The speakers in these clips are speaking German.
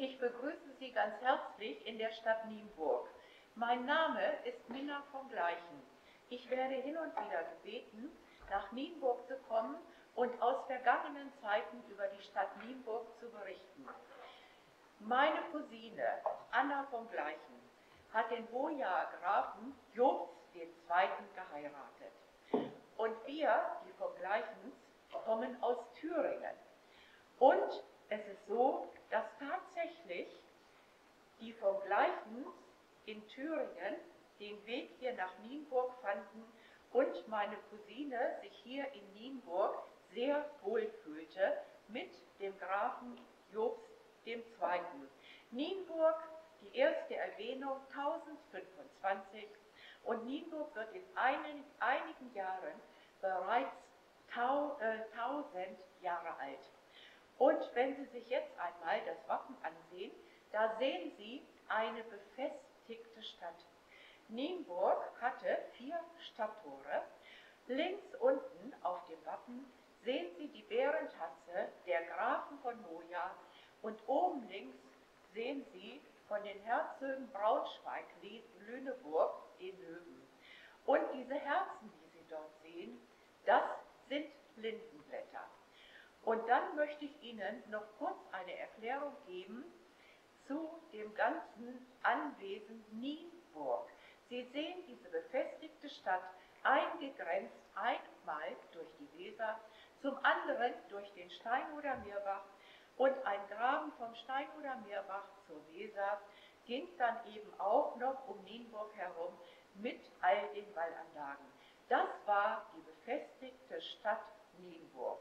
Ich begrüße Sie ganz herzlich in der Stadt Nienburg. Mein Name ist Minna von Gleichen. Ich werde hin und wieder gebeten, nach Nienburg zu kommen und aus vergangenen Zeiten über die Stadt Nienburg zu berichten. Meine Cousine Anna von Gleichen hat den Hojaer Grafen Jobst II. Geheiratet. Und wir, die von Gleichens, kommen aus Thüringen. Und es ist so, dass tatsächlich die von Gleichens in Thüringen den Weg hier nach Nienburg fanden und meine Cousine sich hier in Nienburg sehr wohl fühlte mit dem Grafen Jobst II. Nienburg, die erste Erwähnung 1025, und Nienburg wird in einigen Jahren bereits 1000 Jahre alt. Und wenn Sie sich jetzt einmal das Wappen ansehen, da sehen Sie eine befestigte Stadt. Nienburg hatte 4 Stadttore. Links unten auf dem Wappen sehen Sie die Bärentatze der Grafen von Hoya und oben links sehen Sie von den Herzögen Braunschweig-Lüneburg den Löwen. Und diese Herzen, die Sie dort sehen, das sind Lindenblätter. Und dann möchte ich Ihnen noch kurz eine Erklärung geben zu dem ganzen Anwesen Nienburg. Sie sehen diese befestigte Stadt eingegrenzt einmal durch die Weser, zum anderen durch den Steinhuder Meerbach, und ein Graben vom Steinhuder Meerbach zur Weser ging dann eben auch noch um Nienburg herum mit all den Wallanlagen. Das war die befestigte Stadt Nienburg.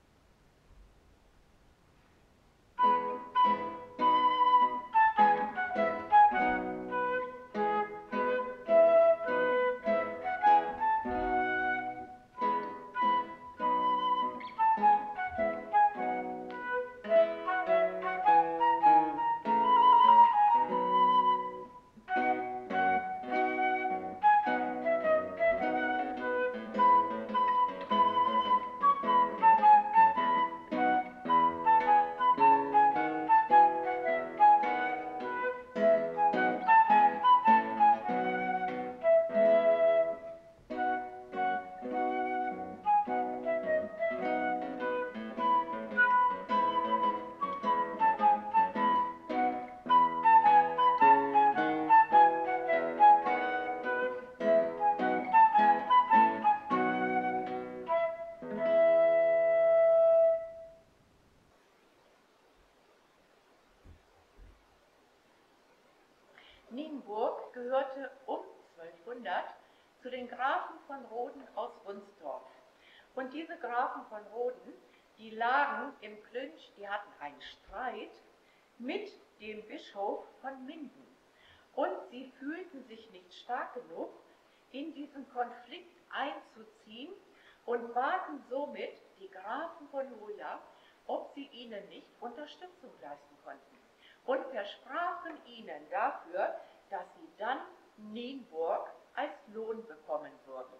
Nienburg gehörte um 1200 zu den Grafen von Roden aus Wunstorf. Und diese Grafen von Roden, die lagen im Clinch, die hatten einen Streit mit dem Bischof von Minden. Und sie fühlten sich nicht stark genug, in diesen Konflikt einzuziehen und baten somit die Grafen von Hoya, ob sie ihnen nicht Unterstützung leisten konnten. Und versprachen ihnen dafür, dass sie dann Nienburg als Lohn bekommen würden.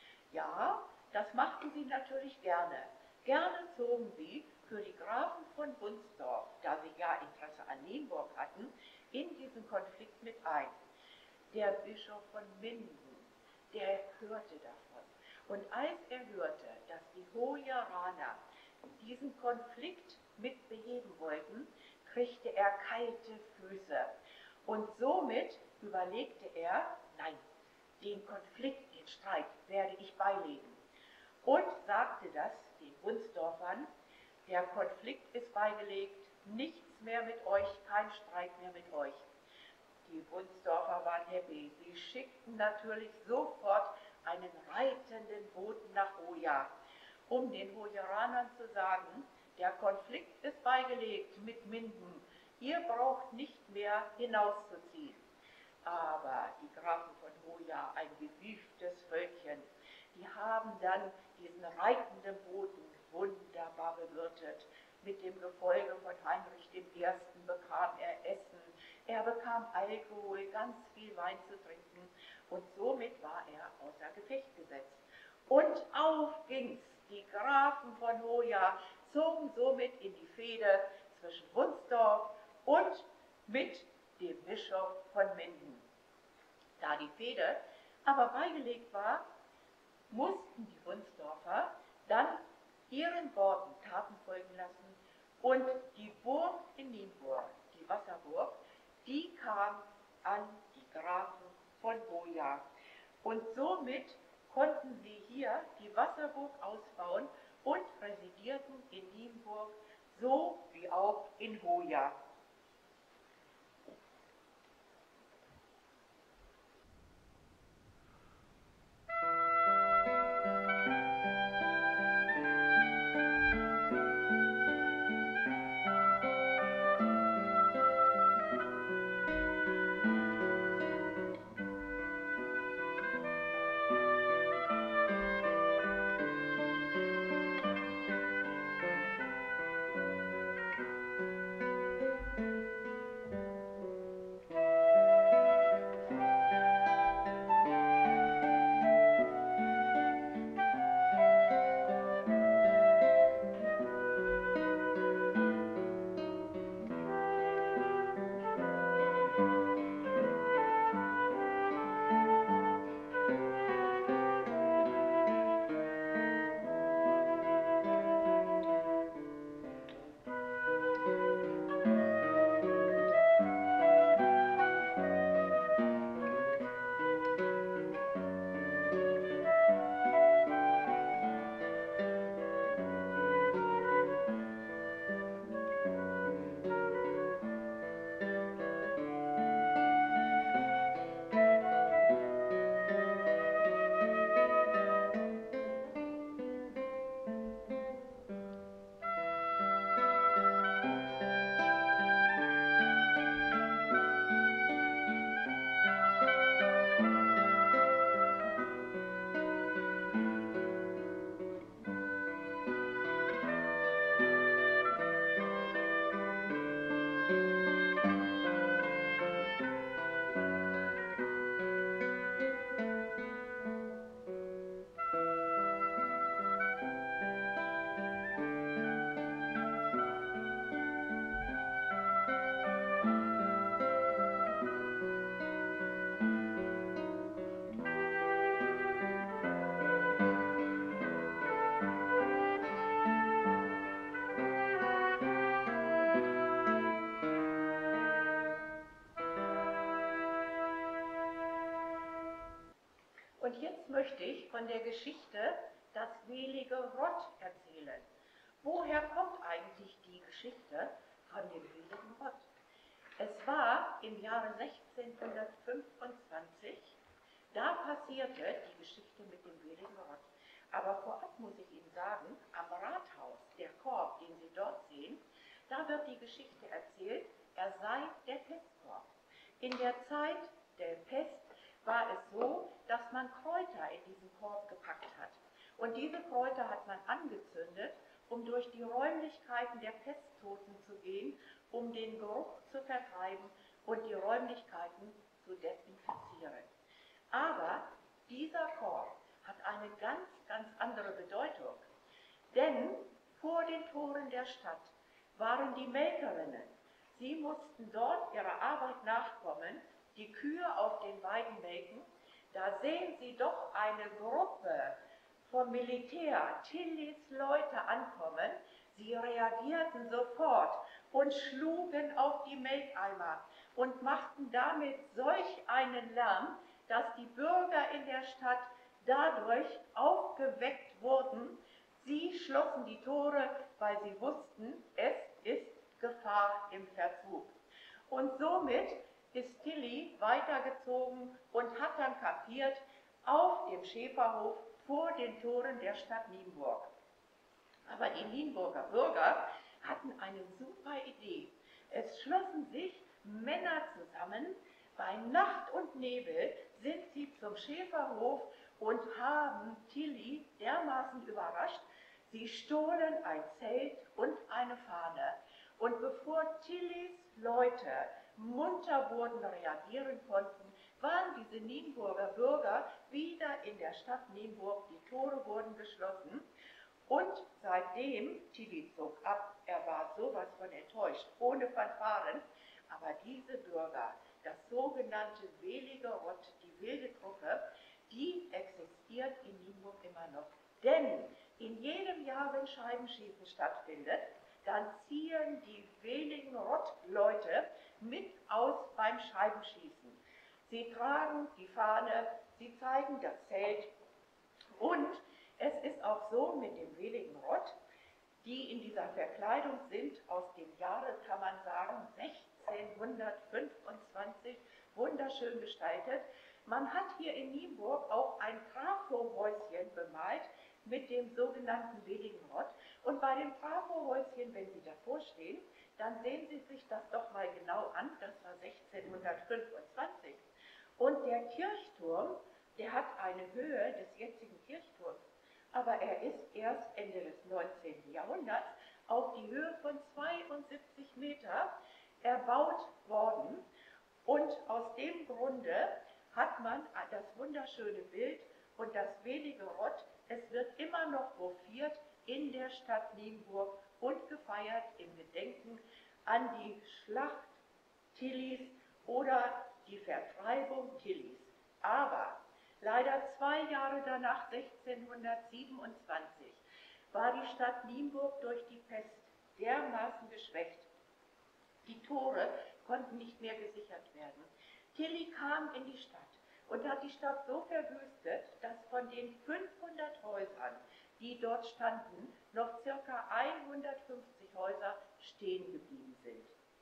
Ja, das machten sie natürlich gerne. Gerne zogen sie für die Grafen von Wunstorf, da sie ja Interesse an Nienburg hatten, in diesen Konflikt mit ein. Der Bischof von Minden, der hörte davon. Und als er hörte, dass die Hojeraner diesen Konflikt mit beheben wollten, kriegte er kalte Füße. Und somit überlegte er, nein, den Konflikt, den Streit werde ich beilegen. Und sagte das den Wunstorfern, der Konflikt ist beigelegt, nichts mehr mit euch, kein Streit mehr mit euch. Die Wunstorfer waren happy. Sie schickten natürlich sofort einen reitenden Boten nach Hoya, um den Hojeranern zu sagen, der Konflikt ist beigelegt mit Minden. Ihr braucht nicht mehr hinauszuziehen. Aber die Grafen von Hoya, ein gewieftes Völkchen, die haben dann diesen reitenden Boten wunderbar bewirtet. Mit dem Gefolge von Heinrich I. bekam er Essen, er bekam Alkohol, ganz viel Wein zu trinken, und somit war er außer Gefecht gesetzt. Und auf ging's. Die Grafen von Hoya zogen somit in die Fehde zwischen Wunstorf und mit dem Bischof von Minden. Da die Fehde aber beigelegt war, mussten die Wunsdorfer dann ihren Worten Taten folgen lassen und die Burg in Nienburg, die Wasserburg, die kam an die Grafen von Hoya. Und somit konnten sie hier die Wasserburg ausbauen und residierten in Nienburg, so wie auch in Hoya. Und jetzt möchte ich von der Geschichte Das Welige Rott erzählen. Woher kommt eigentlich die Geschichte von dem Weligen Rott? Es war im Jahre 1625, da passierte die Geschichte mit dem Weligen Rott. Aber vorab muss ich Ihnen sagen, am Rathaus, der Korb, den Sie dort sehen, da wird die Geschichte erzählt, er sei der Pestkorb. In der Zeit der Pest war es so, dass man Kräuter in diesen Korb gepackt hat. Und diese Kräuter hat man angezündet, um durch die Räumlichkeiten der Pesttoten zu gehen, um den Geruch zu vertreiben und die Räumlichkeiten zu desinfizieren. Aber dieser Korb hat eine ganz, ganz andere Bedeutung. Denn vor den Toren der Stadt waren die Melkerinnen. Sie mussten dort ihrer Arbeit nachkommen, die Kühe auf den Weiden melken. Da sehen Sie doch eine Gruppe vom Militär, Tillys Leute ankommen. Sie reagierten sofort und schlugen auf die Melkeimer und machten damit solch einen Lärm, dass die Bürger in der Stadt dadurch aufgeweckt wurden. Sie schlossen die Tore, weil sie wussten, es ist Gefahr im Verzug. Und somit ist Tilly weitergezogen und hat dann kampiert auf dem Schäferhof vor den Toren der Stadt Nienburg. Aber die Nienburger Bürger hatten eine super Idee. Es schlossen sich Männer zusammen, bei Nacht und Nebel sind sie zum Schäferhof und haben Tilly dermaßen überrascht, sie stohlen ein Zelt und eine Fahne. Und bevor Tillys Leute munter wurden, reagieren konnten, waren diese Nienburger Bürger wieder in der Stadt Nienburg, die Tore wurden geschlossen. Und seitdem, Tilly zog ab, er war sowas von enttäuscht, ohne Fanfaren, Aber diese Bürger, das sogenannte Welige Rott, die wilde Truppe, die existiert in Nienburg immer noch. Denn in jedem Jahr, wenn Scheibenschießen stattfindet, dann ziehen die wenigen Rottleute mit aus beim Scheibenschießen. Sie tragen die Fahne, sie zeigen das Zelt und es ist auch so mit dem wenigen Rott, die in dieser Verkleidung sind, aus dem Jahre, kann man sagen, 1625, wunderschön gestaltet. Man hat hier in Nienburg auch ein Trafohäuschen bemalt mit dem sogenannten wenigen Rott. Und bei dem Trafohäuschen, wenn Sie davor stehen, dann sehen Sie sich das doch mal genau an, das war 1625. Und der Kirchturm, der hat eine Höhe des jetzigen Kirchturms, aber er ist erst Ende des 19. Jahrhunderts auf die Höhe von 72 Meter erbaut worden. Und aus dem Grunde hat man das wunderschöne Bild und das wenige Rott. Es wird immer noch hofiert in der Stadt Nienburg und gefeiert im Gedenken an die Schlacht Tillys oder die Vertreibung Tillys. Aber leider 2 Jahre danach, 1627, war die Stadt Nienburg durch die Pest dermaßen geschwächt. Die Tore konnten nicht mehr gesichert werden. Tilly kam in die Stadt und hat die Stadt so verwüstet, dass von den 500 Häusern, die dort standen, noch ca. 150 Häuser stehen geblieben sind.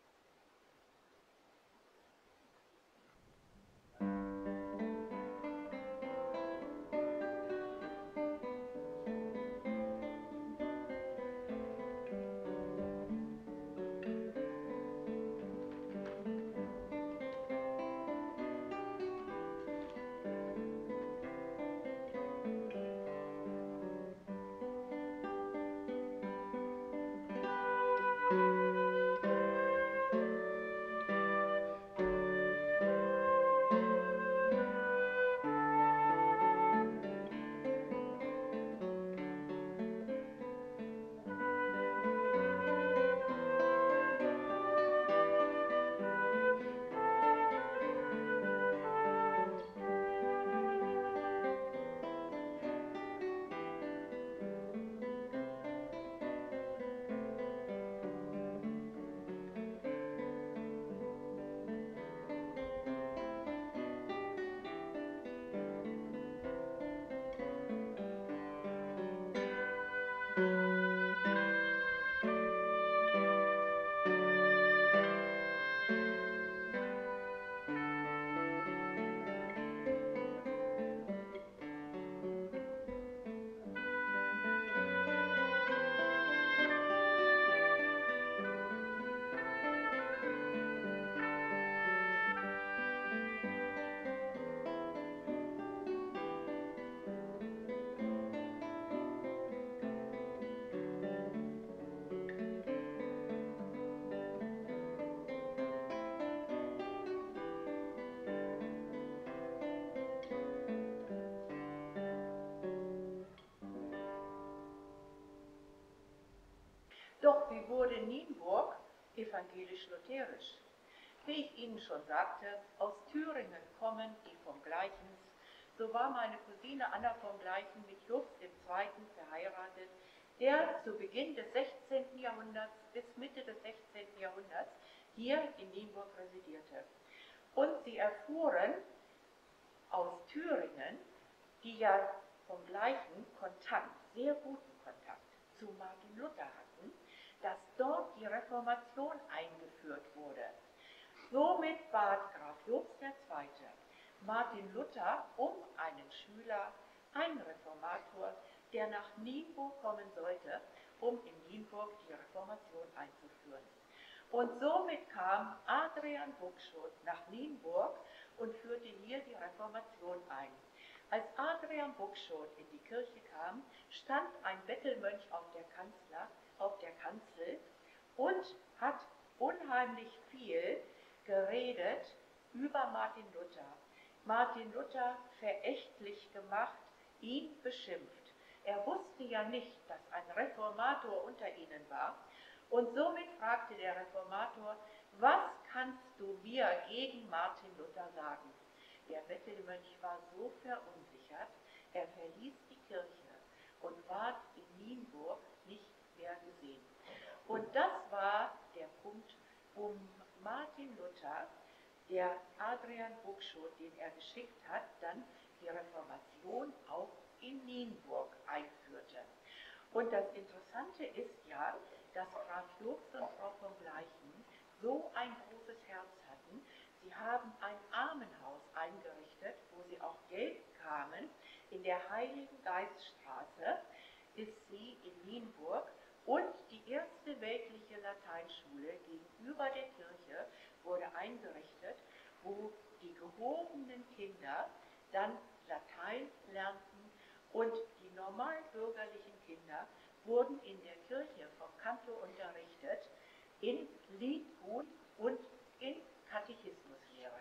Doch wie wurde Nienburg evangelisch-lutherisch? Wie ich Ihnen schon sagte, aus Thüringen kommen die von Gleichens. So war meine Cousine Anna von Gleichen mit Jobst II. Verheiratet, der zu Beginn des 16. Jahrhunderts bis Mitte des 16. Jahrhunderts hier in Nienburg residierte. Und sie erfuhren aus Thüringen, die ja vom Gleichen Kontakt, sehr guten Kontakt zu Martin Luther hatten, dass dort die Reformation eingeführt wurde. Somit bat Graf Jobst II. Martin Luther um einen Schüler, einen Reformator, der nach Nienburg kommen sollte, um in Nienburg die Reformation einzuführen. Und somit kam Adrian Buxschot nach Nienburg und führte hier die Reformation ein. Als Adrian Buxschot in die Kirche kam, stand ein Bettelmönch auf der Kanzel und hat unheimlich viel geredet über Martin Luther. Martin Luther verächtlich gemacht, ihn beschimpft. Er wusste ja nicht, dass ein Reformator unter ihnen war. Und somit fragte der Reformator was kannst du mir gegen Martin Luther sagen? Der Bettelmönch war so verunsichert, er verließ die Kirche und ward in Nienburg nicht mehr gesehen. Und das war der Punkt, wo Martin Luther, der Adrian Buxodt, den er geschickt hat, dann die Reformation auch in Nienburg einführte. Und das Interessante ist ja, dass Graf Jobst und Frau von Gleichen so ein großes Herz hatten. Sie haben ein Armenhaus eingerichtet, wo sie auch Geld bekamen. In der Heiligen Geiststraße ist sie in Nienburg, und die erste weltliche Lateinschule gegenüber der Kirche wurde eingerichtet, wo die gehobenen Kinder dann Latein lernten, und die normalbürgerlichen Kinder wurden in der Kirche vom Kantor unterrichtet in Liedgut und in Katechismuslehre.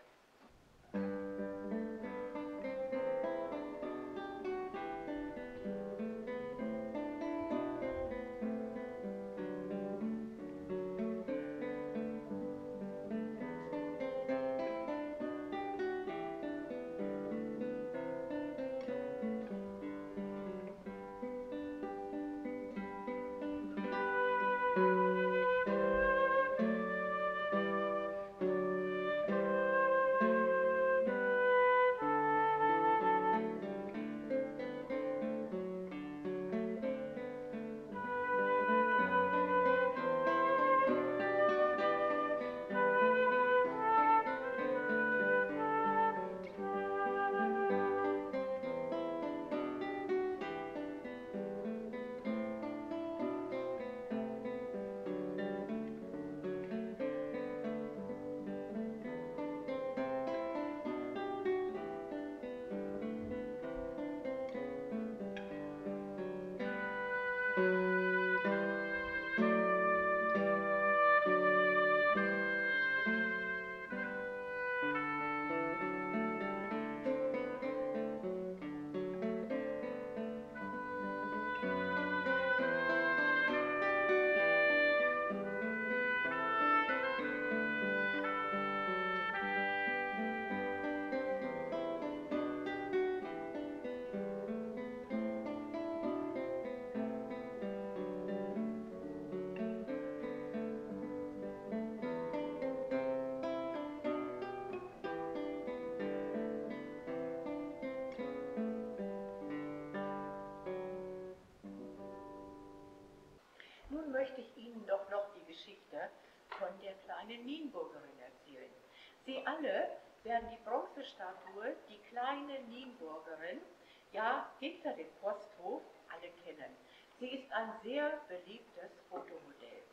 Nun möchte ich Ihnen doch noch die Geschichte von der kleinen Nienburgerin erzählen. Sie alle werden die Bronzestatue, die kleine Nienburgerin, ja hinter dem Posthof, alle kennen. Sie ist ein sehr beliebtes Fotomodell.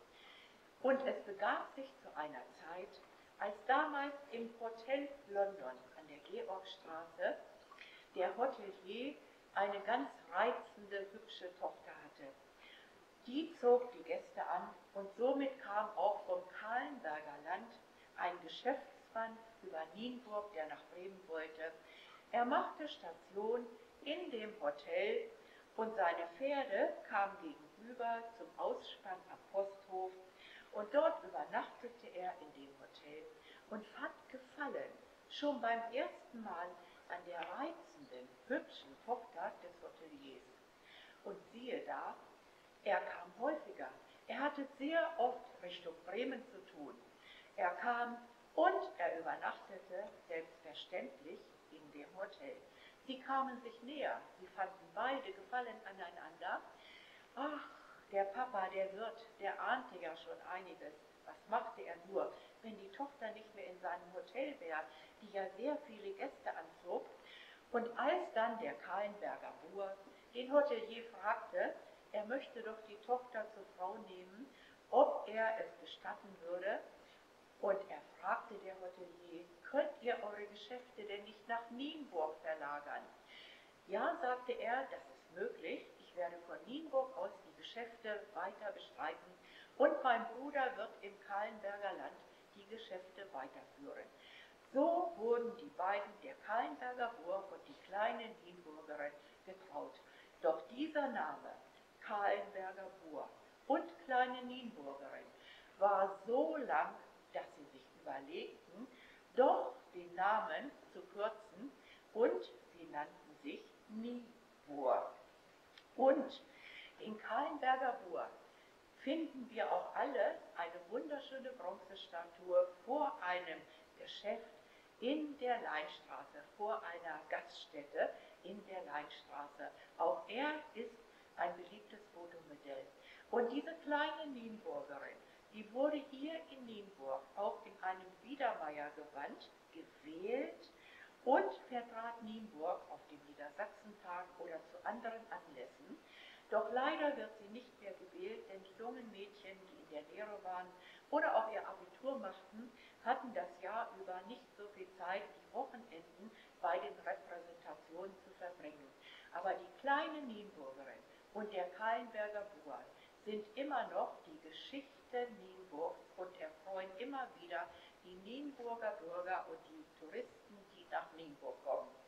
Und es begab sich zu einer Zeit, als damals im Hotel London an der Georgstraße der Hotelier eine ganz reizende, hübsche Tochter hatte. Die zog die Gäste an, und somit kam auch vom Kahlenberger Land ein Geschäftsmann über Nienburg, der nach Bremen wollte. Er machte Station in dem Hotel, und seine Pferde kamen gegenüber zum Ausspann am Posthof, und dort übernachtete er in dem Hotel und fand Gefallen schon beim ersten Mal an der reizenden, hübschen Tochter des Hoteliers. Und siehe da, er kam häufiger. Er hatte sehr oft Richtung Bremen zu tun. Er kam und er übernachtete selbstverständlich in dem Hotel. Sie kamen sich näher. Sie fanden beide Gefallen aneinander. Ach, der Papa, der Wirt, der ahnte ja schon einiges. Was machte er nur, wenn die Tochter nicht mehr in seinem Hotel wäre, die ja sehr viele Gäste anzog? Und als dann der Kahlenberger Bauer den Hotelier fragte, er möchte doch die Tochter zur Frau nehmen, ob er es gestatten würde, und er fragte der Hotelier, könnt ihr eure Geschäfte denn nicht nach Nienburg verlagern? Ja, sagte er, das ist möglich. Ich werde von Nienburg aus die Geschäfte weiter bestreiten, und mein Bruder wird im Kahlenberger Land die Geschäfte weiterführen. So wurden die beiden, der Kahlenberger Burg und die kleine Nienburgerin, getraut. Doch dieser Name, Kahlenberger Burg und kleine Nienburgerin, war so lang, dass sie überlegten, doch den Namen zu kürzen, und sie nannten sich Nienburg. Und in Calenberger Burg finden wir auch alle eine wunderschöne Bronzestatue vor einem Geschäft in der Leinstraße, vor einer Gaststätte in der Leinstraße. Auch er ist ein beliebtes Fotomodell. Und diese kleine Nienburgerin, die wurde hier in Nienburg auch in einem Biedermeiergewand gewählt und vertrat Nienburg auf dem Niedersachsentag oder zu anderen Anlässen. Doch leider wird sie nicht mehr gewählt, denn die jungen Mädchen, die in der Lehre waren oder auch ihr Abitur machten, hatten das Jahr über nicht so viel Zeit, die Wochenenden bei den Repräsentationen zu verbringen. Aber die kleine Nienburgerin und der Calenberger Burg sind immer noch die Geschichte Nienburgs und erfreuen immer wieder die Nienburger Bürger und die Touristen, die nach Nienburg kommen.